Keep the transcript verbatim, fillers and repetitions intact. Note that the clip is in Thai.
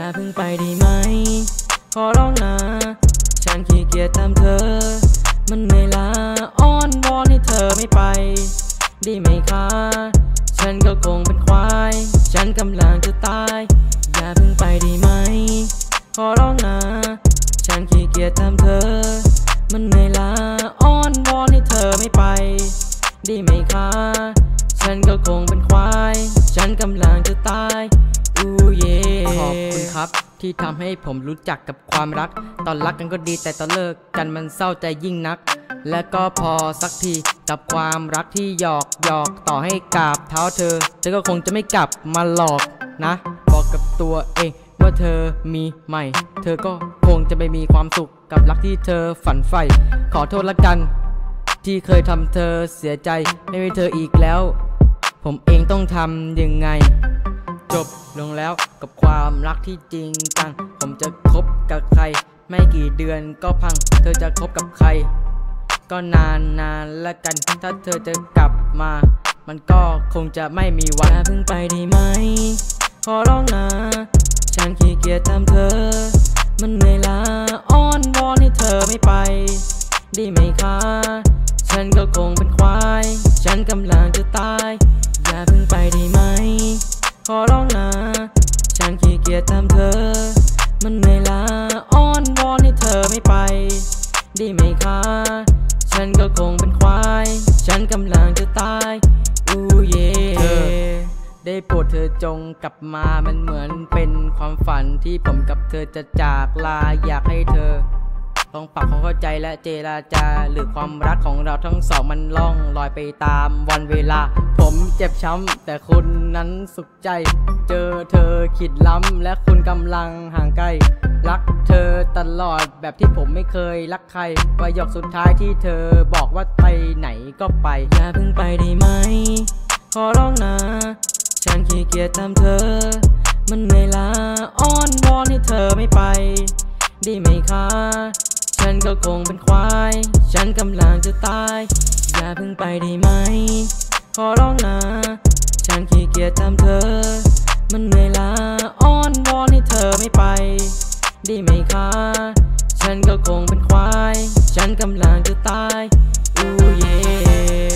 อย่าเพิ่งไปได้ไหมขอร้องนะฉันขี้เกียจตามเธอมันเหนื่อยล้าอ้อนวอนให้เธอไม่ไปได้ไหมคะฉันก็คงเป็นควายฉันกำลังจะตายอย่าเพิ่งไปได้ไหมขอร้องนะฉันขี้เกียจตามเธอมันเหนื่อยล้าอ้อนวอนให้เธอไม่ไปได้ไหมคะฉันก็คงเป็นควายฉันกำลังจะตายอู้เย่ขอบคุณครับที่ทำให้ผมรู้จักกับความรักตอนรักกันก็ดีแต่ตอนเลิกกันมันเศร้าใจยิ่งนักและก็พอสักทีกับความรักที่หยอกหยอกต่อให้กราบเท้าเธอเธอก็คงจะไม่กลับมาหลอกนะบอกกับตัวเองว่าเธอมีใหม่เธอก็คงจะไม่มีความสุขกับรักที่เธอฝันใฝ่ขอโทษละกันที่เคยทำเธอเสียใจไม่มีเธออีกแล้วผมเองต้องทำยังไงจบลงแล้วกับความรักที่จริงจังผมจะคบกับใครไม่กี่เดือนก็พังเธอจะคบกับใครก็นานนานละกันถ้าเธอจะกลับมามันก็คงจะไม่มีวันอย่าเพิ่งไปได้ไหมขอร้องนะฉันขี้เกียจตามเธอมันเหนื่อยล้าอ้อนวอนให้เธอไม่ไปได้ไหมคะฉันก็คงเป็นควายฉันกำลังจะตายอย่าเพิ่งไปได้ไหมขอร้องนะฉันขี้เกียจตามเธอมันเหนื่อยล้าอ้อนวอนให้เธอไม่ไปได้ไหมคะฉันก็คงเป็นควายฉันกำลังจะตายอู้เย่เธอได้โปรดเธอจงกลับมามันเหมือนเป็นความฝันที่ผมกับเธอจะจากลาอยากให้เธอต้องปรับความเข้าใจและเจรจาหรือความรักของเราทั้งสองมันล่องลอยไปตามวันเวลาผมเจ็บช้ำแต่คุณนั้นสุขใจเจอเธอขีดล้ำและคุณกำลังห่างไกลรักเธอตลอดแบบที่ผมไม่เคยรักใครประโยคสุดท้ายที่เธอบอกว่าไปไหนก็ไปอย่าเพิ่งไปได้ไหมขอร้องนะฉันขี้เกียจตามเธอมันเหนื่อยล้าอ้อนวอนให้เธอไม่ไปได้ไหมคะฉันก็คงเป็นควายฉันกำลังจะตายอย่าเพิ่งไปได้ไหมขอร้องนะฉันขี้เกียจตามเธอมันเหนื่อยล้าอ้อนวอนให้เธอไม่ไปได้ไหมคะฉันก็คงเป็นควายฉันกำลังจะตายอู้เย่